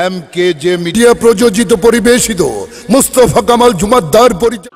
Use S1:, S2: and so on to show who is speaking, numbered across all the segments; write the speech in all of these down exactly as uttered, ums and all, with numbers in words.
S1: M K J media প্রযোজিত পরিবেশিত মুস্তফা কামাল জুমাদ্দার পরিচালিত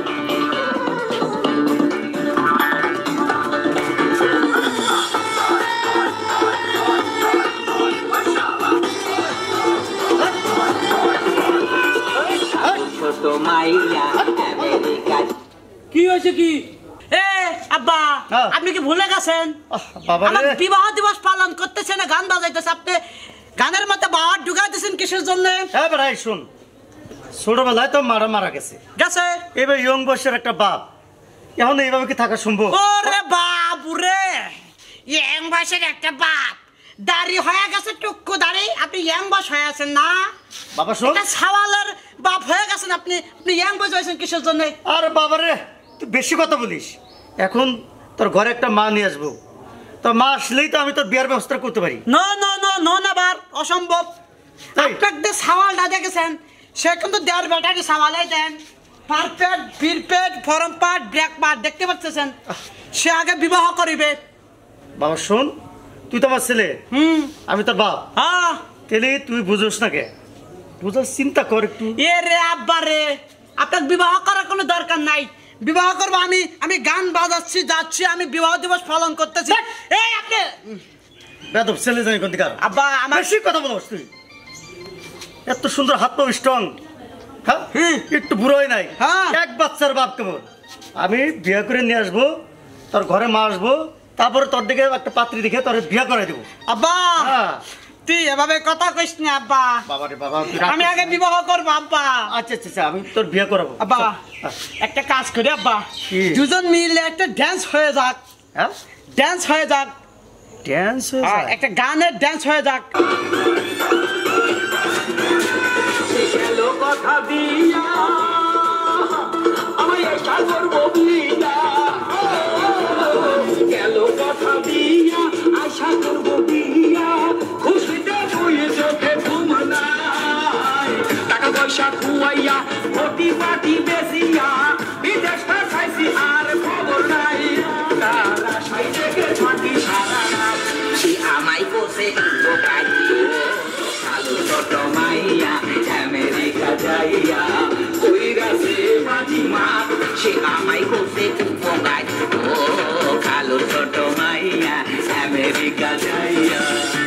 S2: কি হয়েছে কি? এ আব্বা, আপনি কি ভুলে গেছেন? আমার বিবাহ দিবস পালন করতেছে না, গান বাজাইতেছে, আপনি গানের মধ্যে বাহার ঢুকাইতেছেন কিসের জন্য?
S3: হ্যাঁ ভাই শুন, ছোটবেলায় তো মারা মারা গেছে
S2: গেছে,
S3: এবার ইয়ং বয়সের একটা বাপ, এখন এইভাবে কি থাকা সম্ভব?
S2: ওরে বাপ রে, ইয়ং বয়সের একটা বাপ, দাড়ি হয়ে গেছে টুকু দাড়ি, আপনি ইয়ং বয়স হয়ে আছেন না
S3: বাবা? শোন,
S2: সাওয়ালের বাপ হয়ে গেছেন আপনি, আপনি ইয়ং বয়স হয়েছেন কিসের জন্য?
S3: আরে বাবা রে, তুই বেশি কথা বলিস। এখন তোর ঘরে একটা মা নিয়ে আসবো, তো মা আসলেই তো আমি তোর বিয়ার ব্যবস্থা করতে পারি।
S2: নো নো নো নো না বার, অসম্ভব। আপনাকে সাওয়ালটা দেখেছেন, সে কিন্তু দেড় ব্যাটারি সাওয়ালাই দেন, পারপেট বিরপেট ফরম পাট ব্রেক পাট দেখতে পাচ্ছেন, সে আগে বিবাহ করিবে।
S3: বাবা শোন, তুই তো আমার ছেলে,
S2: হুম,
S3: আমি তোর বাপ,
S2: হ্যাঁ,
S3: তাহলে তুই বুঝোস না কে? বুঝার চিন্তা কর একটু।
S2: এ রে আব্বা রে, আপনাকে বিবাহ করার কোনো দরকার নাই, বিবাহ করবো আমি, আমি গান বাজাচ্ছি যাচ্ছি, আমি বিবাহ দিবস পালন করতেছি। এই আপনি
S3: বেদব ছেলে জানি কোন দিকার।
S2: আব্বা আমার
S3: বেশি কথা বলছ তুই, এত সুন্দর হাত পা স্ট্রং, হ্যাঁ একটু বুড়োই নাই,
S2: হ্যাঁ,
S3: এক বাচ্চার বাপ কেমন? আমি বিয়ে করে নিয়ে আসবো, তোর ঘরে মা আসবো, তারপরে তোর দিকে একটা পাত্রী দেখে তোর বিয়ে করে দেবো।
S2: আব্বা তুই এভাবে কথা কইস না আব্বা,
S3: বাবা রে বাবা,
S2: আমি আগে বিবাহ করবো আব্বা।
S3: আচ্ছা আচ্ছা আমি তোর বিয়ে করাবো
S2: আব্বা। একটা কাজ করি আব্বা, দুজন মিলে একটা ড্যান্স হয়ে যাক।
S3: হ্যাঁ,
S2: ড্যান্স হয়ে যাক,
S3: ড্যান্স
S2: একটা গানের ড্যান্স হয়ে যাক। কথা দিয়া আমি আশা করবো বিয়া, গেল কথা দিয়া আশা করবো বিয়া, খুশিতে বইয়ে চোখে ঘুম নাই, টাকা পয়সা খুয়াইয়া ভর্তি পাটি বেশিয়া, বিদেশটা খাইছি আর খবর নাই, তারা সাই থেকে মাটি সারা রাত, সে আমায় বসে কালো ছোট মাইয়া আমেরিকা যাইয়া কইরাছে বাজি মাত, সে আমায় বসে উপকার, ও কালো ছোট মাইয়া আমেরিকা যাইয়া।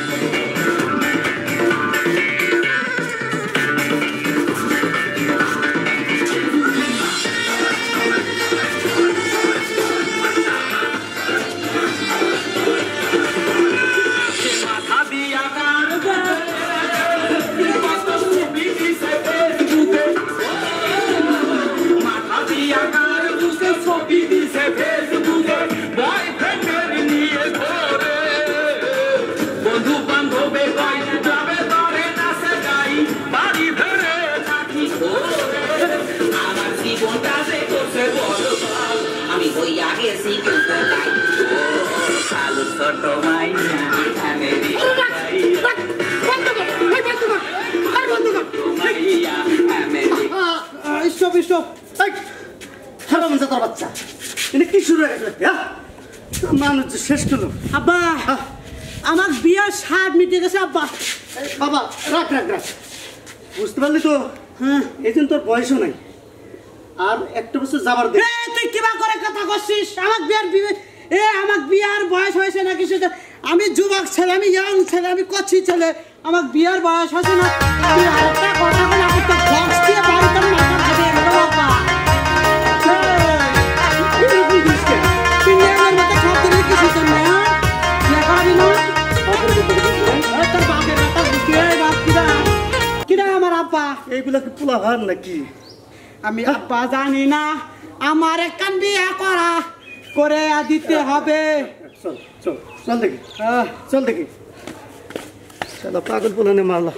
S2: আমি হইয়া গেছি কালো ছোট মাইয়া
S3: বাচ্চা কি শুরু হয়ে গেছে? মানুষ শেষ করলো।
S2: আব্বা আমার বিয়ার স্বাদ মিটে গেছে আব্বা।
S3: বাবা রাখ রাখ রাখ, বুঝতে পারলি তো? হ্যাঁ, এই জন্য তোর বয়সও নাই, আর একটা বছর যাবার দে।
S2: তুই কিবা করে কথা করছিস? আমার বিয়ার এ আমার বিয়ার বয়স হয়েছে না কিছু? আমি যুবক ছেলে, আমি ইয়াং ছেলে, আমি কচি ছেলে, আমার বিয়ার বয়স হয়েছে না? তুই আরেকটা কথা বলে আমি তো বক্স দিয়ে বাড়িতে মাথা খাবে বাবা।
S3: এইগুলা কি পোলা ভার নাকি?
S2: আমি আব্বা জানি না, আমার একখান বিয়া করা করে দিতে হবে।
S3: চল চল চল দেখি, চল দেখি, চলো পাগল পোলানে মারলা।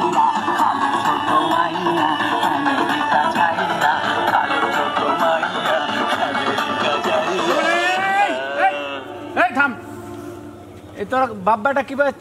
S4: এই থাম, এই তোর বাব্বাটা কি বাজতো?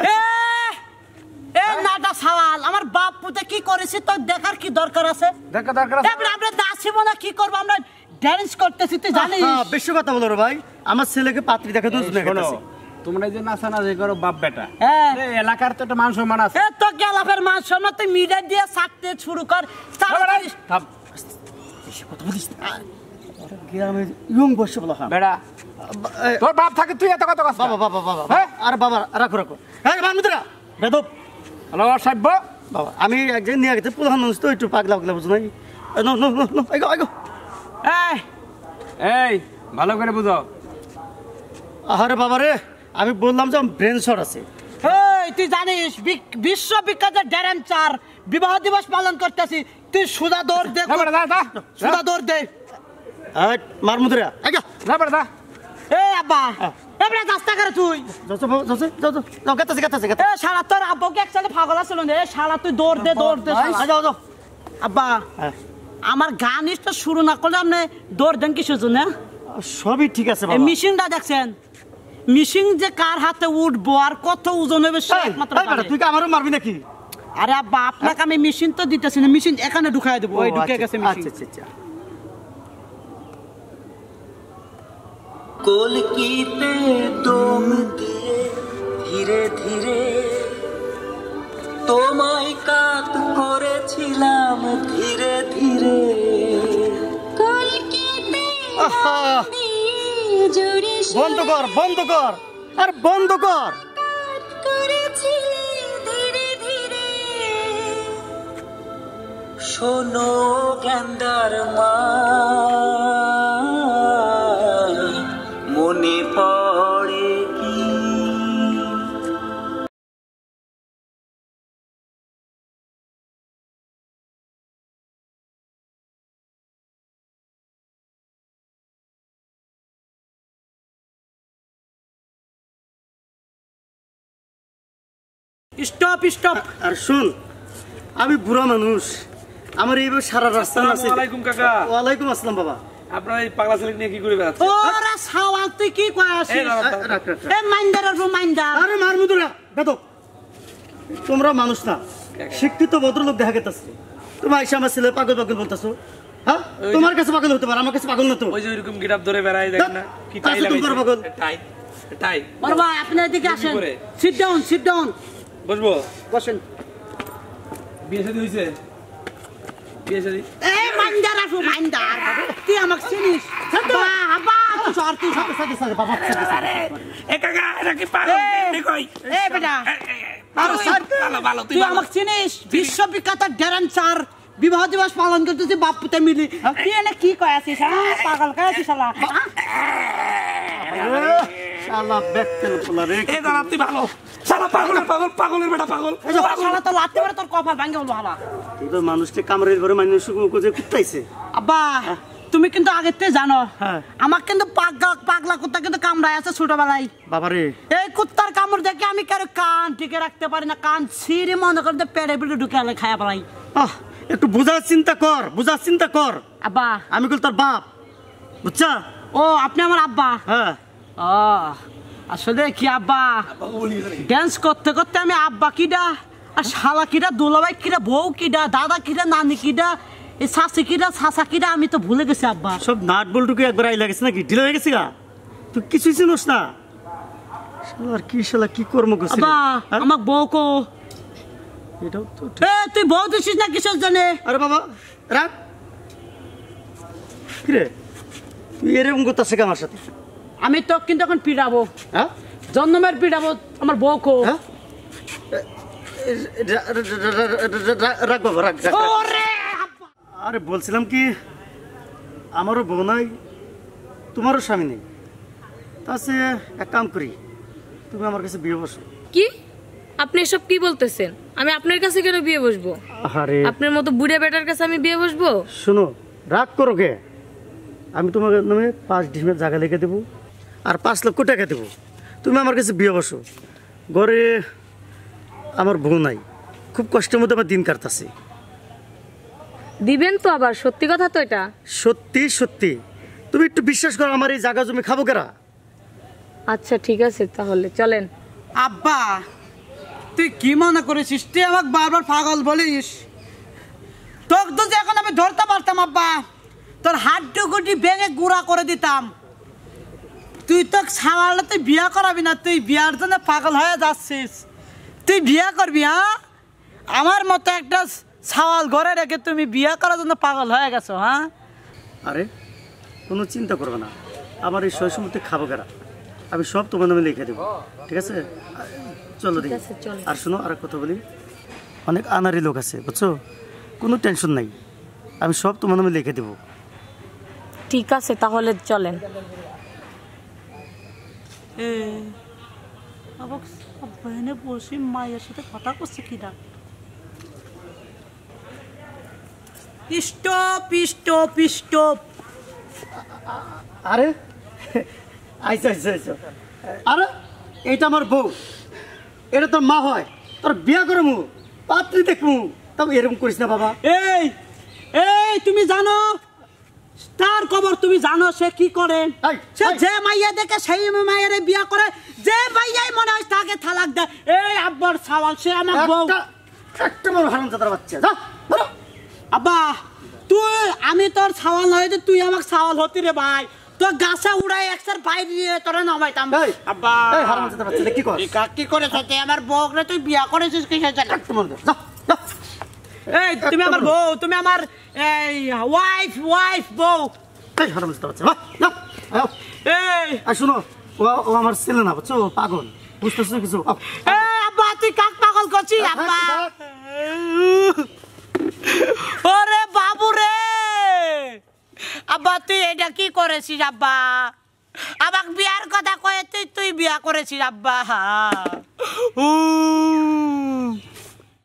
S2: নাটা সওয়াল, আমার বাপ পুতে কি করেছে তোর দেখার কি দরকার আছে?
S4: দেখা দরকার আছে?
S2: আমরা দাসী মনে কি করবো, আমরা ড্যান্স করতেছি, তুই জানিস?
S3: বেশি কথা বলো রে ভাই, আমার ছেলেকে পাত্রী দেখে তো
S4: তোমরা এই যে নাচানাচি করো বাপ বেটা,
S5: হ্যাঁ।
S4: এই এলাকার তো একটা মান সম্মান আছে।
S5: এ তো গেলাফের মান সম্মান তুই মিডিয়া দিয়ে ছাড়তে শুরু কর। তাড়াতাড়ি
S4: থাম।
S3: কথা বলিস না। গ্রামে ইয়ং বসে বলা হয়
S4: বেটা তোর বাপ থাকে তুই এত কথা কথা।
S3: বাবা বাবা বাবা
S4: হ্যাঁ?
S3: আরে বাবা রাখো রাখো হ্যাঁ বান্ধবীরা বেদব
S4: হ্যালো অসভ্য।
S3: বাবা আমি একজন নিয়ে গেছি প্রধান মানুষ তো একটু পাগলা পাগলা বুঝো নাই নো নো নো নো আইগো আইগো
S4: এই এই ভালো করে বুঝো।
S3: আরে বাবা রে আমি বললাম যে ব্রেন শট আছে।
S5: এই তুই জানিস বিক- বিশ্ববিখ্যাত ড্যান্সার বিবাহ দিবস পালন করতেছি, তুই সুদা দৌড় দে,
S4: যা বেটা যা যা
S5: সুদা দৌড় দে।
S3: এই মারমুদরা আইগো
S4: যা বেটা যা।
S5: এ আব্বা এবারে রাস্তা করে তুই
S3: যাও যাও যাও যাও যাও যাও গাতাছে গাতাছে গাতা
S5: এ শালা তোর আব্বাকে একসাথে পাগল আছে রে, শালা তুই দৌড় দে দৌড় দে শালা।
S3: যাও যাও
S5: আব্বা
S3: হ্যাঁ
S5: আমার গান ইস্টা শুরু না করলে আপনি দৌড় দেন কিসের জন্য?
S3: সবই ঠিক আছে
S5: এই
S3: বাবা
S5: মিশিংটা দেখছেন, মিশিং যে কার হাতে উঠবো আর কত ওজন হবে সে
S3: এই,
S5: একমাত্র
S3: এই বেটা,
S5: জানে।
S3: তুই কি আমারও মারবি নাকি?
S5: আরে আব্বা আপনাকে আমি মেশিন তো দিতেছি না, মেশিন এখানে ঢুকাই দেবো, ওই
S3: ও,
S5: ঢুকে
S3: আচ্ছা,
S5: গেছে মেশিন।
S3: আচ্ছা আচ্ছা আচ্ছা
S2: কলকিতে দম দিয়ে ধীরে ধীরে তোমায় কাত করেছিলাম ধীরে ধীরে।
S3: আহা, বন্ধ কর বন্ধ কর আর বন্ধ কর।
S2: শোনো গ্যান্দার মা মনে পড়ে কি
S5: স্টপ স্টপ।
S3: আর শুন আমি বুড়া মানুষ, আমার এইভাবে সারা রাস্তা আছে।
S6: আসসালামু আলাইকুম কাকা।
S3: ওয়ালাইকুম আসসালাম বাবা।
S6: আপনার এই পাগলা ছেলে নিয়ে কি করে বেড়াচ্ছেন?
S5: ওরা সাওয়াল তুই কি কয় আছিস?
S6: এই না, না,
S3: রাখ, রাখ, রাখ।
S5: এ মাইন্ডার আর মাইন্ডার।
S3: আরে মারমুদরা বেদব, তোমরা মানুষ না, শিক্ষিত ভদ্রলোক দেখা গেতেছে। তোমার এসে আমার ছেলে পাগল পাগল বলতেছো। হ্যাঁ তোমার কাছে পাগল হতে পারে, আমার কাছে পাগল না তো।
S6: ওই যে ওইরকম গিটাপ ধরে বেড়াই দেখেন না কি টাই
S3: আচ্ছা, তুমি করো পাগল।
S6: লাগাইছে টাই টাই
S5: বড় ভাই আপনি এদিকে আসেন,
S6: করে?
S5: সিট ডাউন সিট ডাউন
S6: বসবো।
S5: বসেন।
S6: বিয়ে শাদী হইছে? বিয়ে শাদী
S5: এই মাইন্ডার আর মাইন্ডার তুই আমাকে চিনিস? বাহ বাহ তুই সর তুই সর।
S3: সাথে সাথে বাবা সাথে সাথে।
S6: এ কাকা এটা কি পাগল দেখি কই?
S5: এ বেটা
S6: ভালো ভালো ভালো তুই
S5: তুই
S6: ভালো।
S5: আমাকে চিনিস? বিশ্ববিখ্যাত ড্যান্সার বিবাহ দিবস পালন করতেছি বাপ পুতে মিলি, তুই এনে কি কয় আছিস? হ্যাঁ পাগল কয় আছিস শালা?
S3: শালা বেকতেল পোলা রে।
S6: এ দাঁড়া তুই ভালো শালা পাগল পাগল পাগলের বেটা পাগল।
S5: শালা তো লাত্তি মারে তোর কপাল ভাঙে বলবো হালা।
S3: তুই তো মানুষকে কামড়ের ঘরে মানুষ খুঁজে কুত্তাইছে।
S5: আব্বা তুমি কিন্তু আগের থেকে জানো
S3: হ্যাঁ।
S5: আমার কিন্তু পাগলা পাগলা কুত্তা কিন্তু কামড়ায় আছে ছোটবেলায়।
S3: বাবারে
S5: এই কুত্তার কামড় দেখে আমি কারো কান টিকে রাখতে পারি না, কান ছিঁড়ে মনে করতে পেড়ে পেড়ে ঢুকে আলে খায়া পালাই।
S3: আহ একটু বুঝার চিন্তা কর, বুঝার চিন্তা কর।
S5: আব্বা
S3: আমি কল তোর বাপ, বুঝছা?
S5: ও আপনি আমার আব্বা?
S3: হ্যাঁ
S5: ও আসলে কি আব্বা ড্যান্স করতে করতে আমি আব্বা কিডা আর শালা কিডা দোলাভাই কিডা বউ কিডা দাদা কিডা নানি কিডা এই শাশি কিডা শাশা কিডা আমি তো ভুলে গেছি আব্বা।
S3: সব নাট বল্টুকে একবার আই লাগেছে নাকি, ঢিলা হয়ে গেছে গা? তুই কিছুই চিনোস না। শালা আর কি শালা কি কর্ম করছিস?
S5: আব্বা আমার বউ কো?
S3: এটাও তো ঠিক।
S5: এ তুই বউ দিছিস না কিসের জানে?
S3: আরে বাবা রাখ। কিরে তুই এরকম করতেছে কে আমার সাথে?
S5: আমি তো কিন্তু এখন পিড়াবো,
S3: হ্যাঁ
S5: জন্মের পিড়াবো আমার বউ কো?
S3: হ্যাঁ রা- রা- রা- রা- রা- রাখ বাবা রাখ রাখ, রাখ।
S5: ওরে আব্বা
S3: আরে বলছিলাম কি, আমারও বউ নাই, তোমারও স্বামী নেই, তাছে এক কাম করি, তুমি আমার কাছে বিয়ে বসো।
S7: কি আপনি এসব কি বলতেছেন? আমি আপনার কাছে কেন বিয়ে বসবো?
S3: আরে
S7: আপনার মতো বুড়ে বেটার কাছে আমি বিয়ে বসবো?
S3: শোনো, রাগ করো কে? আমি তোমার নামে পাঁচ ডিমের জায়গা লিখে দেবো আর পাঁচ লক্ষ টাকা দেবো, তুমি আমার কাছে বিয়ে বসো। ঘরে আমার বউ নাই, খুব কষ্টের মধ্যে আমার দিন কাটতেছে।
S7: দিবেন তো আবার? সত্যি কথা তো এটা?
S3: সত্যি সত্যি, তুমি একটু বিশ্বাস করো, আমার এই জায়গা জমি খাবো কেরা?
S7: আচ্ছা ঠিক আছে তাহলে চলেন।
S5: আব্বা তুই কি মনে করেছিস তুই আমাকে বারবার পাগল বলিস? তোর তো এখন আমি ধরতে পারতাম আব্বা, তোর হাড্ডি গুটি ভেঙে গুঁড়া করে দিতাম। তুই তো সাওয়ালে তুই বিয়া করাবি না, তুই বিয়ার জন্য পাগল হয়ে যাচ্ছিস। তুই বিয়া করবি? হ্যাঁ, আমার মতো একটা সাওয়াল ঘরে রেখে তুমি বিয়া করার জন্য পাগল হয়ে গেছো? হ্যাঁ,
S3: আরে কোনো চিন্তা করবে না, আমার এই সয় সম্পত্তি খাবো কেরা, আমি সব তোমার নামে লিখে দেবো, ঠিক আছে? চলো দেখি।
S7: আছে, চলো।
S3: আর শোনো, আর কথা বলি, অনেক আনারি লোক আছে বুঝছো, কোনো টেনশন নাই, আমি সব তোমার নামে লিখে দেবো।
S7: ঠিক আছে, তাহলে চলেন।
S5: এ আবার বসে বসে মায়ের সাথে কথা করছে কিনা। Stop stop stop.
S3: আরে আইসো আইসো আইসো। আরে এইটা আমার বউ, এটা তোর মা হয়, তোর বিয়া করে মু পাত্রী দেখমু, তবে এরকম করিস না বাবা।
S5: এই এই তুমি জানো তার খবর? তুমি জানো সে কি করে?
S3: এই,
S5: সে
S3: এই।
S5: যে মাইয়া দেখে সেই মাইয়ার বিয়া করে, যে মাইয়াই মনে হয় তাকে তালাক দেয়। এই আব্বার সাওয়াল, সে আমার বউ।
S3: একটা- একটা বড় হারামজাদার বাচ্চা, যা ধরো।
S5: আব্বা তুই, আমি তোর সাওয়াল নয় যে তুই আমাকে সাওয়াল হতি রে ভাই। তোর গাছে উড়াই একসার বাইরে দিয়ে তোরা নামাইতাম।
S3: এই,
S5: আব্বা
S3: এই হারামজাদার বাচ্চা, কি কর?
S5: এই কাক কি করে সাথে আমার বউকে তুই বিয়া করেছিস কিসের জন্য?
S3: একটা মনে দে, যা যা।
S5: এই তুমি আমার বউ, তুমি আমার এই ওয়াইফ ওয়াইফ বউ।
S3: এই হারামজাদার বাচ্চা, যা যা আয়।
S5: এই
S3: আর শোনো, ও ও আমার ছেলে না বুঝছো, ও পাগল, বুঝতেছো কিছু? আও।
S5: এই আব্বা তুই কাক পাগল করছিস? আব্বা ওরে বাবু রে, আব্বা তুই এটা কি করেছিস? আব্বা আমাকে বিয়ার কথা কয়ে তুই তুই বিয়া করেছিস? আব্বা উ